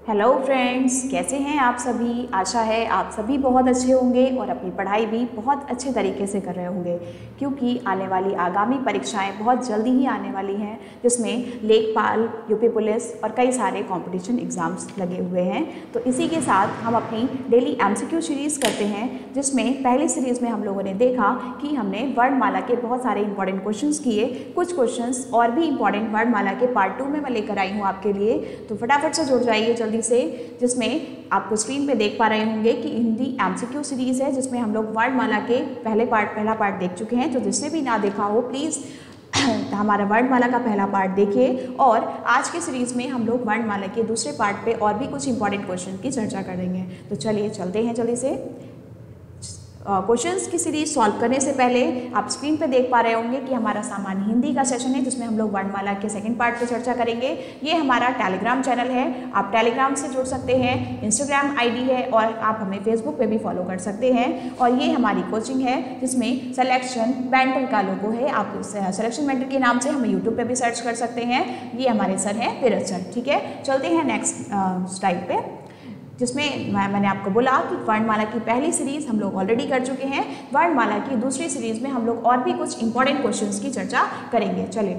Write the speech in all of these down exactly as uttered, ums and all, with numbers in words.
Hello friends, कैसे हैं आप सभी। आशा है आप सभी बहुत अच्छे होंगे और अपनी पढ़ाई भी बहुत अच्छे तरीके से कर रहे होंगे, क्योंकि आने वाली आगामी परीक्षाएं बहुत जल्दी ही आने वाली हैं, जिसमें लेखपाल, यूपी पुलिस और कई सारे कंपटीशन एग्ज़ाम्स लगे हुए हैं। तो इसी के साथ हम अपनी डेली एमसीक्यू सीरीज़ करते हैं, जिसमें पहली सीरीज़ में हम लोगों ने देखा कि हमने वर्णमाला के बहुत सारे इंपॉर्टेंट क्वेश्चन किए। कुछ क्वेश्चन और भी इंपॉर्टेंट वर्णमाला के पार्ट टू में मैं लेकर आई हूँ आपके लिए, तो फटाफट से जुड़ जाइए जल्दी से, जिसमें आपको स्क्रीन पे देख पा रहे होंगे कि हिंदी एमसीक्यू सीरीज़ है, जिसमें हम लोग वर्णमाला के पहले पार्ट पहला पार्ट देख चुके हैं। तो जिसने भी ना देखा हो प्लीज़ हमारा वर्णमाला का पहला पार्ट देखिए, और आज के सीरीज़ में हम लोग वर्णमाला के दूसरे पार्ट पे और भी कुछ इंपॉर्टेंट क्वेश्चन की चर्चा करेंगे। तो चलिए चलते हैं जल्दी से। क्वेश्चंस uh, की सीरीज सॉल्व करने से पहले आप स्क्रीन पे देख पा रहे होंगे कि हमारा सामान्य हिंदी का सेशन है, जिसमें हम लोग वर्णमाला के सेकंड पार्ट पे चर्चा करेंगे। ये हमारा टेलीग्राम चैनल है, आप टेलीग्राम से जुड़ सकते हैं, इंस्टाग्राम आईडी है, और आप हमें फेसबुक पे भी फॉलो कर सकते हैं। और ये हमारी कोचिंग है, जिसमें सिलेक्शन मेंटर का लोगो है। आप सिलेक्शन मेंटर के नाम से हमें यूट्यूब पर भी सर्च कर सकते हैं। ये हमारे सर हैं फिरोज सर। ठीक है, चलते हैं नेक्स्ट स्लाइड पे, जिसमें मैंने आपको बोला कि वर्णमाला की पहली सीरीज़ हम लोग ऑलरेडी कर चुके हैं। वर्णमाला की दूसरी सीरीज़ में हम लोग और भी कुछ इंपॉर्टेंट क्वेश्चंस की चर्चा करेंगे। चलिए,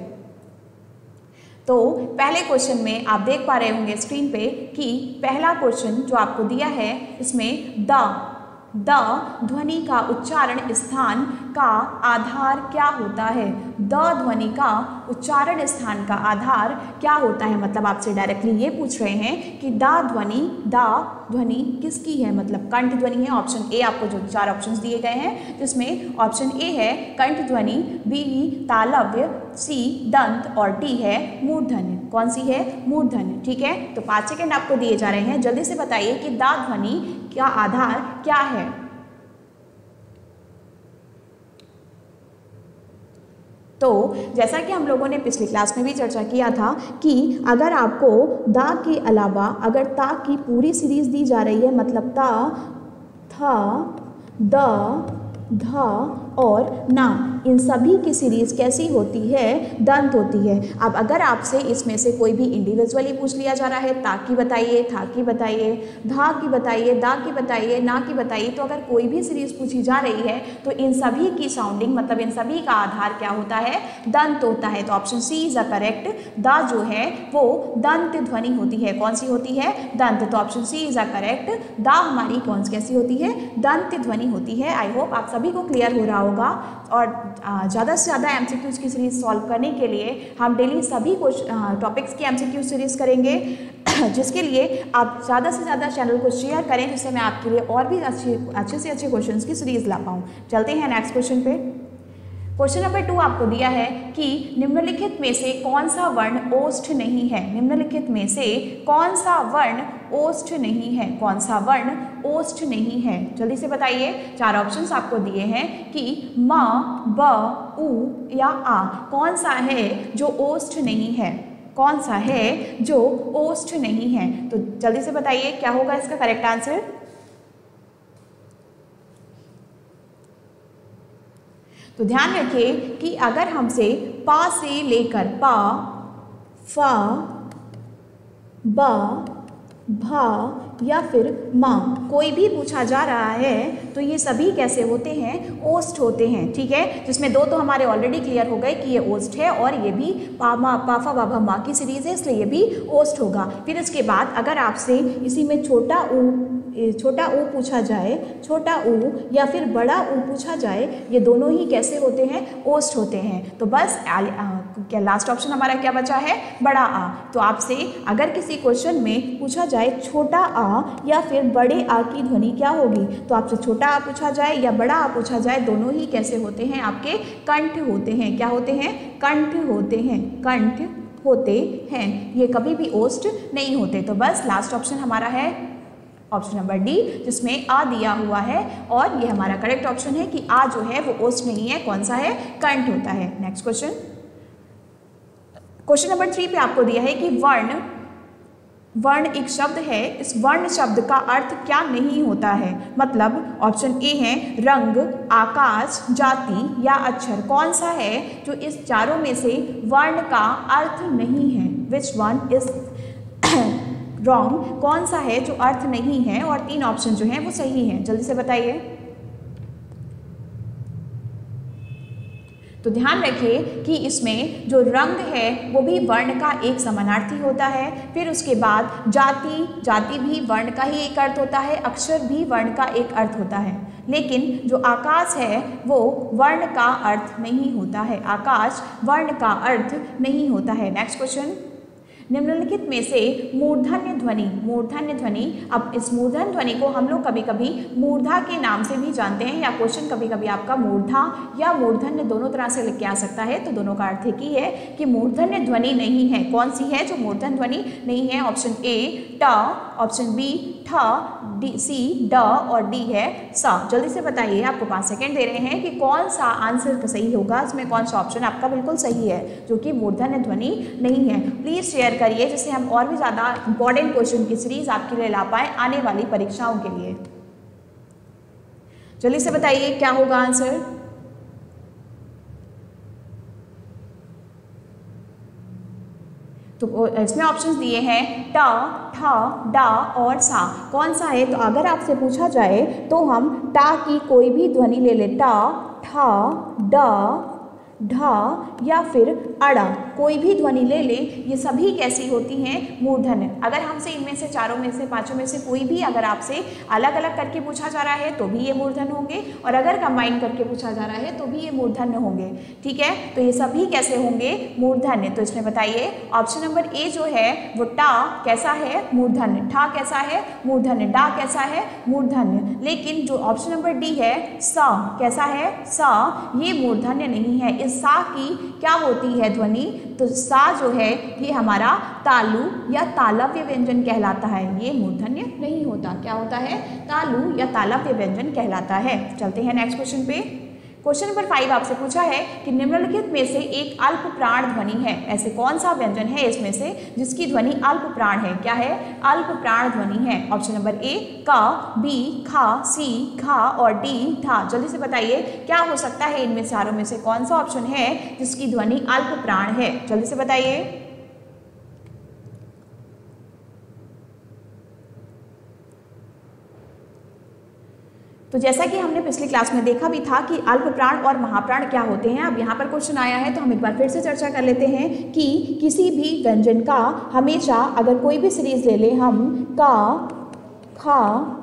तो पहले क्वेश्चन में आप देख पा रहे होंगे स्क्रीन पे कि पहला क्वेश्चन जो आपको दिया है, इसमें द द ध्वनि का उच्चारण स्थान का आधार क्या होता है। द ध्वनि का उच्चारण स्थान का आधार क्या होता है, मतलब आपसे डायरेक्टली ये पूछ रहे हैं कि द ध्वनि द ध्वनि किसकी है, मतलब कंठ ध्वनि है। ऑप्शन ए, आपको जो चार ऑप्शंस दिए गए हैं, जिसमें ऑप्शन ए है कंठ ध्वनि, बी तालव्य, सी दंत, और डी है मूर्धन्य। कौन सी है? मूर्धन्य। ठीक है, तो पाँच सेकेंड आपको दिए जा रहे हैं, जल्दी से बताइए कि द ध्वनि का आधार क्या है। तो जैसा कि हम लोगों ने पिछली क्लास में भी चर्चा किया था कि अगर आपको द के अलावा अगर ता की पूरी सीरीज दी जा रही है, मतलब ता, था, द, ध और ना, इन सभी की सीरीज़ कैसी होती है? दंत होती है। अब अगर आपसे इसमें से कोई भी इंडिविजुअली पूछ लिया जा रहा है, ता की बताइए, था की बताइए, धा की बताइए, दा की बताइए, ना की बताइए, तो अगर कोई भी सीरीज़ पूछी जा रही है तो इन सभी की साउंडिंग, मतलब इन सभी का आधार क्या होता है? दंत होता है। तो option C is a correct. दा जो है वो दंत ध्वनि होती है। कौन सी होती है? दंत। तो option C is a correct. दा हमारी कौन सी कैसी होती है? दंत ध्वनि होती है। आई होप आप सभी को क्लियर हो रहा होगा। और ज़्यादा से ज़्यादा एमसीक्यूज़ की सीरीज़ सॉल्व करने के लिए हम डेली सभी कुछ टॉपिक्स की एमसीक्यू सीरीज़ करेंगे, जिसके लिए आप ज़्यादा से ज़्यादा चैनल को शेयर करें, जिससे मैं आपके लिए और भी अच्छी अच्छे से अच्छे क्वेश्चंस की सीरीज़ ला पाऊँ। चलते हैं नेक्स्ट क्वेश्चन पे। क्वेश्चन नंबर टू आपको दिया है कि निम्नलिखित में से कौन सा वर्ण ओष्ठ नहीं है। निम्नलिखित में से कौन सा वर्ण ओष्ठ नहीं है? कौन सा वर्ण ओष्ठ नहीं है? जल्दी से बताइए। चार ऑप्शंस आपको दिए हैं कि म, ब, उ या आ। कौन सा है जो ओष्ठ नहीं है? कौन सा है जो ओष्ठ नहीं है? तो जल्दी से बताइए क्या होगा इसका करेक्ट आंसर। तो ध्यान रखिए कि अगर हमसे पा से लेकर पा, फा, बा, भा या फिर माँ कोई भी पूछा जा रहा है, तो ये सभी कैसे होते हैं? ओष्ठ होते हैं। ठीक है, जिसमें दो तो हमारे ऑलरेडी क्लियर हो गए कि ये ओष्ठ है, और ये भी पा, मा, पाफा, बाभा, माँ की सीरीज है, इसलिए ये भी ओष्ठ होगा। फिर इसके बाद अगर आपसे इसी में छोटा ऊ छोटा ऊ पूछा जाए, छोटा ऊ या फिर बड़ा ऊ पूछा जाए, ये दोनों ही कैसे होते हैं? ओष्ठ होते हैं। तो बस आ, आ, क्या लास्ट ऑप्शन हमारा क्या बचा है? बड़ा आ। तो आपसे अगर किसी क्वेश्चन में पूछा जाए छोटा आ या फिर बड़े आ की ध्वनि क्या होगी, तो आपसे छोटा आ पूछा जाए या बड़ा आ पूछा जाए, दोनों ही कैसे होते हैं? आपके कंठ होते हैं। क्या होते हैं? कंठ होते हैं। कंठ होते हैं, ये कभी भी ओष्ठ नहीं होते। तो बस लास्ट ऑप्शन हमारा है ऑप्शन नंबर डी, जिसमें आ दिया हुआ है, और ये हमारा करेक्ट ऑप्शन है कि आ जो है वो ओष्ठ नहीं है। कौन सा है? कंठ होता है। Next question. Question number three पे आपको दिया है कि वर्ण वर्ण एक शब्द है, इस वर्ण शब्द का अर्थ क्या नहीं होता है। मतलब ऑप्शन ए है रंग, आकाश, जाति या अक्षर। कौन सा है जो इस चारों में से वर्ण का अर्थ नहीं है? विच वन इज रॉन्ग, कौन सा है जो अर्थ नहीं है, और तीन ऑप्शन जो हैं वो सही हैं। जल्दी से बताइए। तो ध्यान रखिए कि इसमें जो रंग है वो भी वर्ण का एक समानार्थी होता है। फिर उसके बाद जाति, जाति भी वर्ण का ही एक अर्थ होता है। अक्षर भी वर्ण का एक अर्थ होता है। लेकिन जो आकाश है वो वर्ण का अर्थ नहीं होता है। आकाश वर्ण का अर्थ नहीं होता है। नेक्स्ट क्वेश्चन, निम्नलिखित में से मूर्धन्य ध्वनि, मूर्धन्य ध्वनि, अब इस मूर्धन्य ध्वनि को हम लोग कभी कभी मूर्धा के नाम से भी जानते हैं, या क्वेश्चन कभी कभी आपका मूर्धा या मूर्धन्य दोनों तरह से लिख के आ सकता है। तो दोनों का अर्थ एक ही है कि मूर्धन्य ध्वनि नहीं है। कौन सी है जो मूर्धन्य ध्वनि नहीं है? ऑप्शन ए ट, ऑप्शन बी ठ, डी सी ड, और डी है सा। जल्दी से बताइए, आपको पाँच सेकेंड दे रहे हैं कि कौन सा आंसर सही होगा, इसमें कौन सा ऑप्शन आपका बिल्कुल सही है जो कि मूर्धन्य ध्वनि नहीं है। प्लीज़ शेयर करिए जिससे हम और भी ज़्यादा इंपॉर्टेंट क्वेश्चन की सीरीज आपके लिए ला पाए आने वाली परीक्षाओं के लिए। जल्दी से बताइए क्या होगा आंसर। तो इसमें ऑप्शंस दिए हैं ट, ठ, ड और सा। कौन सा है? तो अगर आपसे पूछा जाए तो हम टा की कोई भी ध्वनि ले लें, ट, ठ, ड, ढ या फिर अड़ा, कोई भी ध्वनि ले लें, ये सभी कैसी होती हैं? मूर्धन्य। अगर हमसे इनमें से चारों में से पांचों में से कोई भी अगर आपसे अलग अलग करके पूछा जा रहा है तो भी ये मूर्धन्य होंगे, और अगर कंबाइन करके पूछा जा रहा है तो भी ये मूर्धन्य होंगे। ठीक है, तो ये सभी कैसे होंगे? मूर्धन्य। तो इसमें बताइए ऑप्शन नंबर ए जो है वो टा कैसा है? मूर्धन्य। ठा कैसा है? मूर्धन्य। डा कैसा है? मूर्धन्य। लेकिन जो ऑप्शन नंबर डी है सा कैसा है? सा, ये मूर्धन्य नहीं है। इस सा की क्या होती है ध्वनि? तो सा जो है ये हमारा तालु या तालव्य व्यंजन कहलाता है। ये मूर्धन्य नहीं होता। क्या होता है? तालु या तालव्य व्यंजन कहलाता है। चलते हैं नेक्स्ट क्वेश्चन पे। क्वेश्चन नंबर फाइव आपसे पूछा है कि निम्नलिखित में से एक अल्प प्राण ध्वनि है। ऐसे कौन सा व्यंजन है इसमें से जिसकी ध्वनि अल्प प्राण है? क्या है? अल्प प्राण ध्वनि है। ऑप्शन नंबर ए क, बी खा, सी खा और डी ठा। जल्दी से बताइए क्या हो सकता है इनमें चारों में से कौन सा ऑप्शन है जिसकी ध्वनि अल्प प्राण है? जल्दी से बताइए। तो जैसा कि हमने पिछली क्लास में देखा भी था कि अल्प प्राण और महाप्राण क्या होते हैं, अब यहाँ पर क्वेश्चन आया है तो हम एक बार फिर से चर्चा कर लेते हैं कि किसी भी व्यंजन का हमेशा अगर कोई भी सीरीज ले लें हम का, खा,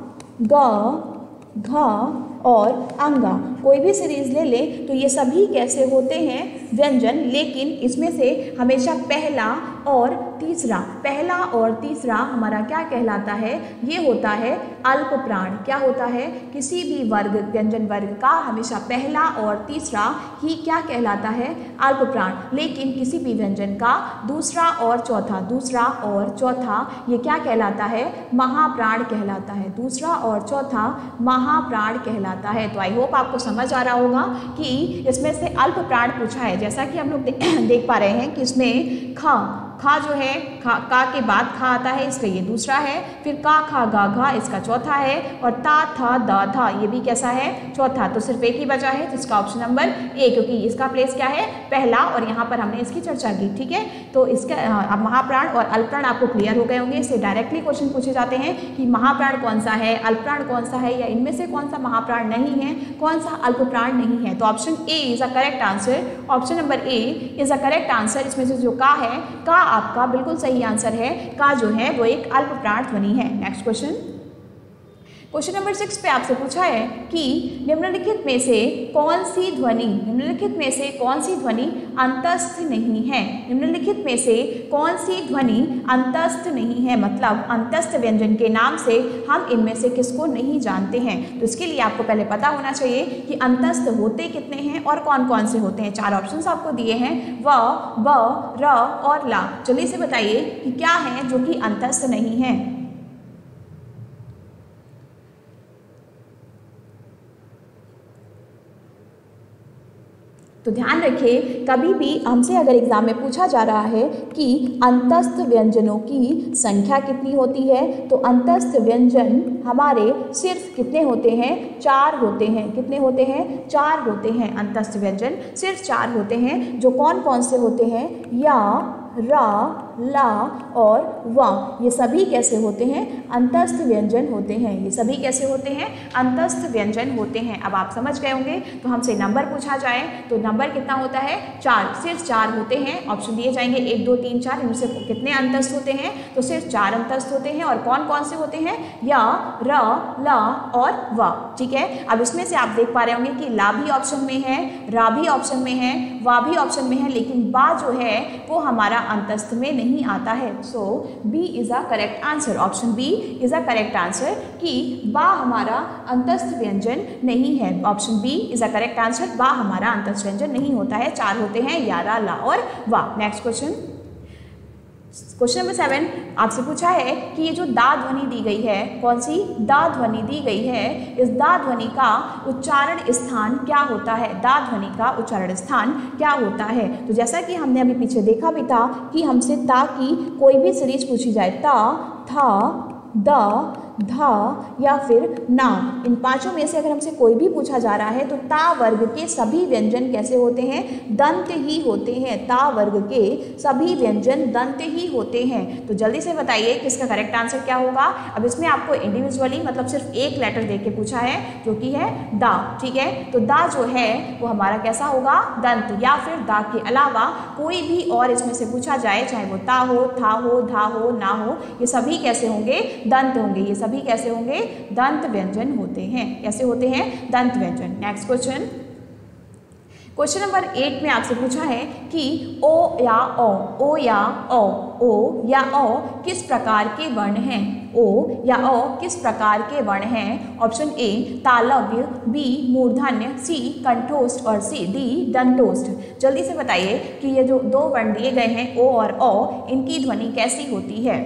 ग, घ और अंगा, कोई भी सीरीज ले लें तो ये सभी कैसे होते हैं? व्यंजन। लेकिन इसमें से हमेशा पहला और तीसरा, पहला और तीसरा हमारा क्या कहलाता है? ये होता है अल्प प्राण। क्या होता है? किसी भी वर्ग, व्यंजन वर्ग का हमेशा पहला और तीसरा ही क्या कहलाता है? अल्प प्राण। लेकिन किसी भी व्यंजन का दूसरा और चौथा, दूसरा और चौथा ये क्या कहलाता है? महाप्राण कहलाता है। दूसरा और चौथा महाप्राण कहलाता है। तो आई होप आपको समझ आ रहा होगा कि इसमें से अल्प प्राण पूछा है। जैसा कि हम लोग देख पा रहे हैं कि इसमें खा, खा जो है खा, का के बाद खा आता है, इसका ये दूसरा है। फिर का, खा, गा, घा इसका चौथा है, और ता, था, दा, था ये भी कैसा है? चौथा। तो सिर्फ एक ही बचा है जिसका ऑप्शन नंबर ए, क्योंकि इसका प्लेस क्या है? पहला, और यहाँ पर हमने इसकी चर्चा की। ठीक है, तो इसका अब महाप्राण और अल्पप्राण आपको क्लियर हो गए होंगे। इससे डायरेक्टली क्वेश्चन पूछे जाते हैं कि महाप्राण कौन सा है, अल्पप्राण कौन सा है, या इनमें से कौन सा महाप्राण नहीं है, कौन सा अल्पप्राण नहीं है। तो option A is a correct answer. Option number A is a correct answer. इसमें से जो का है, का आपका बिल्कुल सही आंसर है। का जो है वो एक अल्प प्राण ध्वनि है। Next question, question number six पे आपसे पूछा है कि निम्नलिखित में से कौन सी ध्वनि, निम्नलिखित में से कौन सी ध्वनि अंतस्थ नहीं है? निम्नलिखित में से कौन सी ध्वनि अंतस्थ नहीं है? मतलब अंतस्थ व्यंजन के नाम से हम इनमें से किसको नहीं जानते हैं। तो इसके लिए आपको पहले पता होना चाहिए कि अंतस्थ होते कितने हैं और कौन कौन से होते हैं। चार ऑप्शंस आपको दिए हैं, व, ब, र और ला। जल्दी से बताइए कि क्या है जो कि अंतस्थ नहीं है। तो ध्यान रखिए, कभी भी हमसे अगर एग्जाम में पूछा जा रहा है कि अंतस्थ व्यंजनों की संख्या कितनी होती है, तो अंतस्थ व्यंजन हमारे सिर्फ कितने होते हैं? चार होते हैं। कितने होते हैं? चार होते हैं। अंतस्थ व्यंजन सिर्फ चार होते हैं। जो कौन कौन से होते हैं? या, रा, ला और वा, ये सभी कैसे होते हैं? अंतस्थ व्यंजन होते हैं। ये सभी कैसे होते हैं? अंतस्थ व्यंजन होते हैं। अब आप समझ गए होंगे। तो हमसे नंबर पूछा जाए तो नंबर कितना होता है? चार, सिर्फ चार होते हैं। ऑप्शन दिए जाएंगे एक दो तीन चार, इनमें से कितने अंतस्थ होते हैं? तो सिर्फ चार अंतस्थ होते हैं। और कौन कौन से होते हैं? या, र, ला और वा। ठीक है, अब इसमें से आप देख पा रहे होंगे कि ला भी ऑप्शन में है, रा भी ऑप्शन में है, वा भी ऑप्शन में है, लेकिन बा जो है वो हमारा अंतस्थ में नहीं आता है। So B is a correct answer. Option B is a correct answer कि बा हमारा अंतस्थ व्यंजन नहीं है। Option B is a correct answer, बा हमारा अंतस्थ व्यंजन नहीं होता है। चार होते हैं, या, रा, ला और वा। Next question, question number seven आपसे पूछा है कि ये जो दा ध्वनि दी गई है, कौन सी दा ध्वनि दी गई है, इस दा ध्वनि का उच्चारण स्थान क्या होता है? दा ध्वनि का उच्चारण स्थान क्या होता है? तो जैसा कि हमने अभी पीछे देखा भी था कि हमसे ता की कोई भी सीरीज पूछी जाए, ता, था, द, धा या फिर ना, इन पांचों में से अगर हमसे कोई भी पूछा जा रहा है तो ता वर्ग के सभी व्यंजन कैसे होते हैं? दंत ही होते हैं। ता वर्ग के सभी व्यंजन दंत ही होते हैं। तो जल्दी से बताइए कि इसका करेक्ट आंसर क्या होगा। अब इसमें आपको इंडिविजुअली मतलब सिर्फ एक लेटर दे के पूछा है जो कि है दा। ठीक है, तो दा जो है वो हमारा कैसा होगा? दंत। या फिर दा के अलावा कोई भी और इसमें से पूछा जाए, चाहे वो ता हो, था हो, धा हो, ना हो, ये सभी कैसे होंगे? दंत होंगे। ये सभी कैसे होंगे? दंत व्यंजन होते हैं। कैसे होते हैं? दंत व्यंजन। Next question, question number eight में आपसे पूछा है कि ओ या ओ, ओ या ओ, ओ या ओ किस प्रकार के वर्ण हैं? ओ या ओ किस प्रकार के वर्ण हैं? ऑप्शन ए तालव्य, बी मूर्धन्य, सी कंठोष्ठ और सी डी दंतोष्ठ। जल्दी से बताइए कि ये जो दो वर्ण दिए गए हैं ओ और ओ, इनकी ध्वनि कैसी होती है?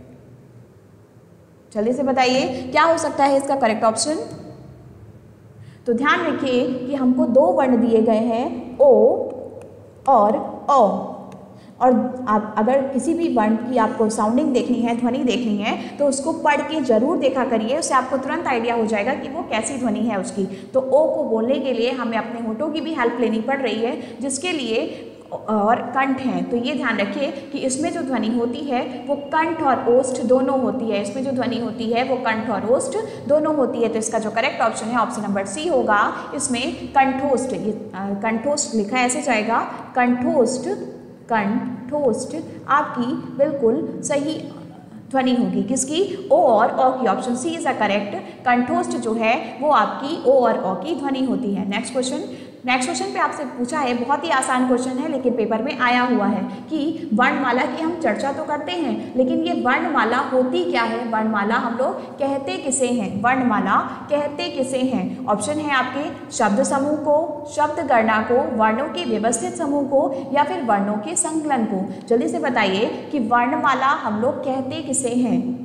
जल्दी से बताइए क्या हो सकता है इसका करेक्ट ऑप्शन। तो ध्यान रखिए कि हमको दो वर्ण दिए गए हैं, ओ और ओ, और आप अगर किसी भी वर्ण की आपको साउंडिंग देखनी है, ध्वनि देखनी है, तो उसको पढ़ के जरूर देखा करिए। उससे आपको तुरंत आइडिया हो जाएगा कि वो कैसी ध्वनि है उसकी। तो ओ को बोलने के लिए हमें अपने होठों की भी हेल्प लेनी पड़ रही है, जिसके लिए और कंठ हैं। तो ये ध्यान रखिए कि इसमें जो ध्वनि होती है वो कंठ और ओष्ठ दोनों होती है। इसमें जो ध्वनि होती है वो कंठ और ओष्ठ दोनों होती है। तो इसका जो करेक्ट ऑप्शन है ऑप्शन नंबर सी होगा। इसमें कंठोष्ठ, ये कंठोष्ठ लिखा ऐसे जाएगा, कंठोष्ठ, कंठोष्ठ आपकी बिल्कुल सही ध्वनि होगी। किसकी? ओ और ओ की। Option C is a correct. कंठोष्ठ जो है वो आपकी ओ और ओ की ध्वनि होती है। नेक्स्ट क्वेश्चन, नेक्स्ट क्वेश्चन पे आपसे पूछा है, बहुत ही आसान क्वेश्चन है लेकिन पेपर में आया हुआ है कि वर्णमाला की हम चर्चा तो करते हैं, लेकिन ये वर्णमाला होती क्या है? वर्णमाला हम लोग कहते किसे हैं? वर्णमाला कहते किसे हैं? ऑप्शन है आपके शब्द समूह को, शब्द गणना को, वर्णों के व्यवस्थित समूह को या फिर वर्णों के संकलन को। जल्दी से बताइए कि वर्णमाला हम लोग कहते किसे हैं।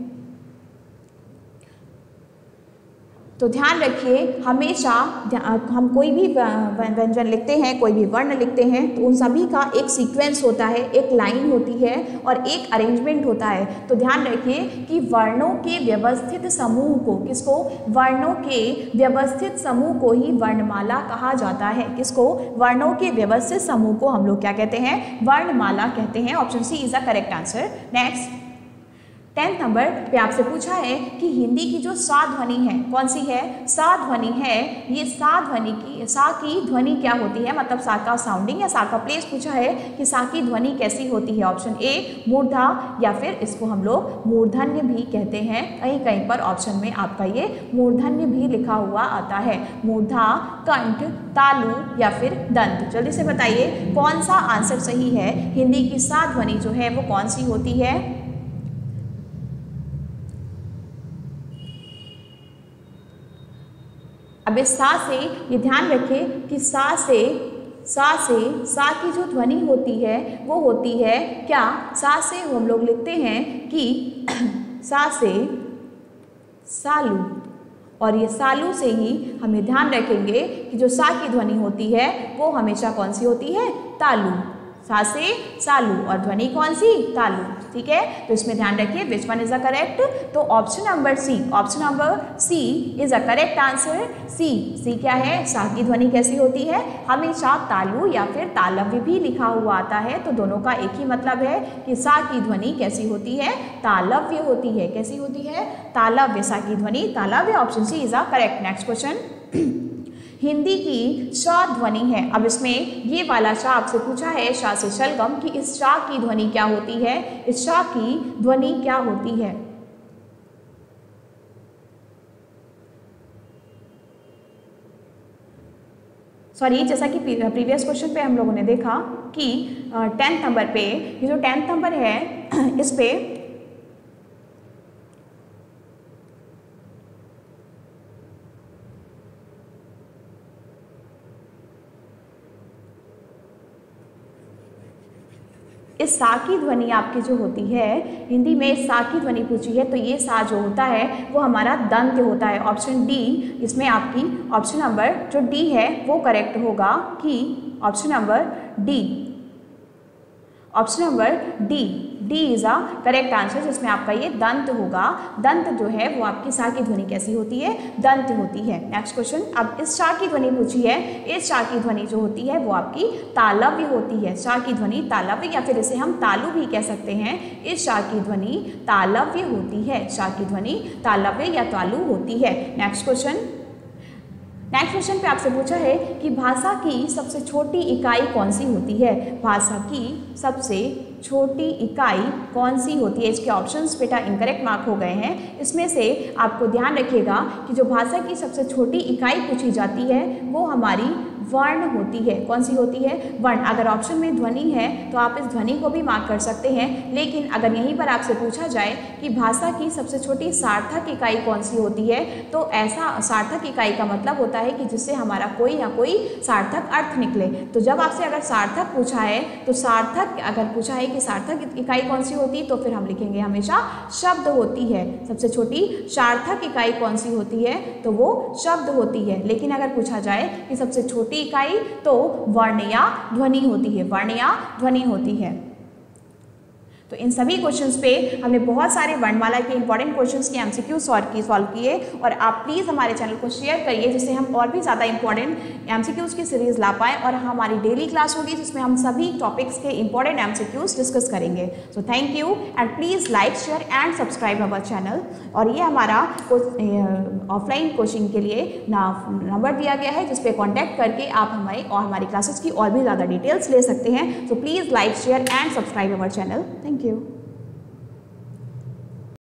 तो ध्यान रखिए, हमेशा हम कोई भी व्यंजन लिखते हैं, कोई भी वर्ण लिखते हैं, तो उन सभी का एक सीक्वेंस होता है, एक लाइन होती है और एक अरेंजमेंट होता है। तो ध्यान रखिए कि वर्णों के व्यवस्थित समूह को, किसको? वर्णों के व्यवस्थित समूह को ही वर्णमाला कहा जाता है। किसको? वर्णों के व्यवस्थित समूह को हम लोग क्या कहते हैं? वर्णमाला कहते हैं। Option C is the correct answer. Next, tenth number पे आपसे पूछा है कि हिंदी की जो सा ध्वनि है कौन सी है? सा ध्वनि है। ये सा ध्वनि की, सा की ध्वनि क्या होती है? मतलब सा का साउंडिंग या सा का प्लेस पूछा है कि सा की ध्वनि कैसी होती है। ऑप्शन ए मूर्धा या फिर इसको हम लोग मूर्धन्य भी कहते हैं। कहीं कहीं पर ऑप्शन में आपका ये मूर्धन्य भी लिखा हुआ आता है। मूर्धा, कंठ, तालु या फिर दंत। जल्दी से बताइए कौन सा आंसर सही है। हिंदी की सा ध्वनि जो है वो कौन सी होती है? अब इस सा से ये ध्यान रखें कि सा से सा से सा की जो ध्वनि होती है वो होती है क्या? सा से हम लोग लिखते हैं कि सा से सालू, और ये सालू से ही हम ये ध्यान रखेंगे कि जो सा की ध्वनि होती है वो हमेशा कौन सी होती है? तालु। सा से सालू, और ध्वनि कौन सी, तालु, ठीक है। तो इसमें ध्यान रखिए which one is a correct, तो option number C, option number C is a correct answer. C, C क्या है, सा की ध्वनि कैसी होती है, हमेशा तालु या फिर तालव्य भी लिखा हुआ आता है, तो दोनों का एक ही मतलब है कि सा की ध्वनि कैसी होती है, तालव्य होती है। कैसी होती है, तालव्य, सा की ध्वनि तालव्य। Option C is a correct. Next question, Hindi की श ध्वनि है। अब इसमें ये वाला श आपसे पूछा है श से शलगम कि इस श की ध्वनि क्या होती है, इस श की ध्वनि क्या होती है। सॉरी, जैसा कि प्रीवियस क्वेश्चन पे हम लोगों ने देखा कि टेंथ नंबर पे, ये जो टेंथ नंबर है इस पे इस सा की ध्वनि आपकी जो होती है, हिंदी में इस सा की ध्वनि पूछी है, तो ये सा जो होता है वो हमारा दंत होता है। ऑप्शन डी, इसमें आपकी ऑप्शन नंबर जो डी है वो करेक्ट होगा कि option number D, option number D, D is a correct answer, जिसमें आपका ये दंत होगा। दंत जो है वो आपकी सा की ध्वनि कैसी होती है, दंत होती है। नेक्स्ट क्वेश्चन, अब इस सा की ध्वनि पूछी है, इस सा की ध्वनि जो होती है वो आपकी तालव्य होती है। सा की ध्वनि तालव्य, या फिर इसे हम तालु भी कह सकते हैं। इस सा की ध्वनि तालव्य होती है, सा की ध्वनि तालव्य या तालु होती है। नेक्स्ट क्वेश्चन, नेक्स्ट क्वेश्चन पे आपसे पूछा है कि भाषा की सबसे छोटी इकाई कौन सी होती है। भाषा की सबसे छोटी इकाई कौन सी होती है। इसके ऑप्शंस बेटा इनकरेक्ट मार्क हो गए हैं। इसमें से आपको ध्यान रखिएगा कि जो भाषा की सबसे छोटी इकाई पूछी जाती है वो हमारी वर्ण होती है। कौन सी होती है, वर्ण। अगर ऑप्शन में ध्वनि है तो आप इस ध्वनि को भी मार्क कर सकते हैं, लेकिन अगर यहीं पर आपसे पूछा जाए कि भाषा की सबसे छोटी सार्थक इकाई कौन सी होती है, तो ऐसा सार्थक इकाई का मतलब होता है कि जिससे हमारा कोई ना कोई सार्थक अर्थ निकले। तो जब आपसे अगर सार्थक पूछा है, तो सार्थक अगर पूछा है कि सार्थक इकाई कौन सी होती है, तो फिर हम लिखेंगे हमेशा शब्द होती है। सबसे छोटी सार्थक इकाई कौन सी होती है, तो वो शब्द होती है। लेकिन अगर पूछा जाए कि सबसे छोटी इकाई, तो वर्ण या ध्वनि होती है, वर्ण या ध्वनि होती है। तो इन सभी क्वेश्चंस पे हमने बहुत सारे वर्णमाला के इंपॉर्टेंट क्वेश्चंस के एमसीक्यू सॉल्व किए सॉल्व किए और आप प्लीज़ हमारे चैनल को शेयर करिए, जिससे हम और भी ज़्यादा इंपॉर्टेंट एमसीक्यूज़ की सीरीज़ ला पाएँ। और हमारी डेली क्लास होगी जिसमें हम सभी टॉपिक्स के इंपॉर्टेंट एमसीक्यूज़ डिस्कस करेंगे। So thank you and please like share and subscribe our channel. और ये हमारा ऑफलाइन कोचिंग के लिए ना नंबर दिया गया है, जिस पे कॉन्टैक्ट करके आप हमारे और हमारी क्लासेस की और भी ज़्यादा डिटेल्स ले सकते हैं। So please like share and subscribe our channel. Thank you.